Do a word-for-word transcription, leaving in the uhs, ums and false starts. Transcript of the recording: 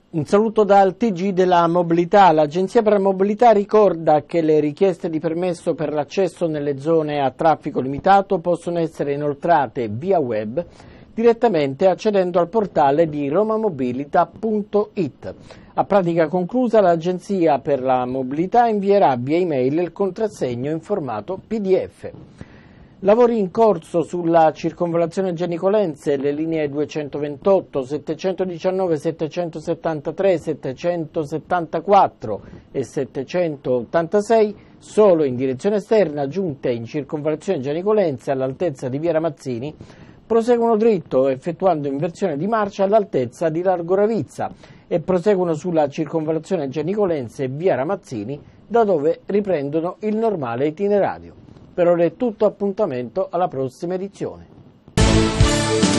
Un saluto dal T G della Mobilità. L'Agenzia per la Mobilità ricorda che le richieste di permesso per l'accesso nelle zone a traffico limitato possono essere inoltrate via web direttamente accedendo al portale di romamobilita punto it. A pratica conclusa, l'Agenzia per la Mobilità invierà via email il contrassegno in formato P D F. Lavori in corso sulla circonvallazione Genicolense, le linee duecentoventotto, settecentodiciannove, settecentosettantatré, settecentosettantaquattro e settecentottantasei, solo in direzione esterna, giunte in circonvallazione Genicolense all'altezza di via Ramazzini, proseguono dritto effettuando inversione di marcia all'altezza di Largo Ravizza e proseguono sulla circonvallazione Genicolense e via Ramazzini, da dove riprendono il normale itinerario. Per ora è tutto, appuntamento alla prossima edizione.